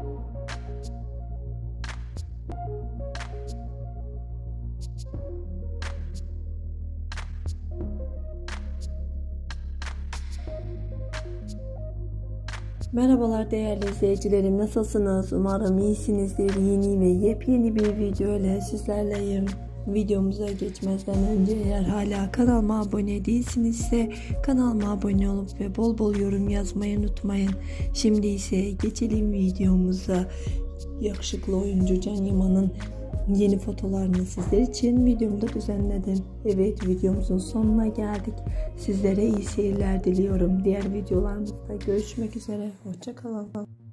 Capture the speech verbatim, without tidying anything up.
Merhabalar değerli izleyicilerim, nasılsınız? Umarım iyisinizdir. Yeni ve yepyeni bir video ile sizlerleyim. Videomuza geçmeden önce eğer hala kanalıma abone değilsinizse kanalıma abone olup ve bol bol yorum yazmayı unutmayın. Şimdi ise geçelim videomuza. Yakışıklı oyuncu Can Yaman'ın yeni fotolarını sizler için videomda düzenledim. Evet, videomuzun sonuna geldik. Sizlere iyi seyirler diliyorum. Diğer videolarımızda görüşmek üzere. Hoşça kalın.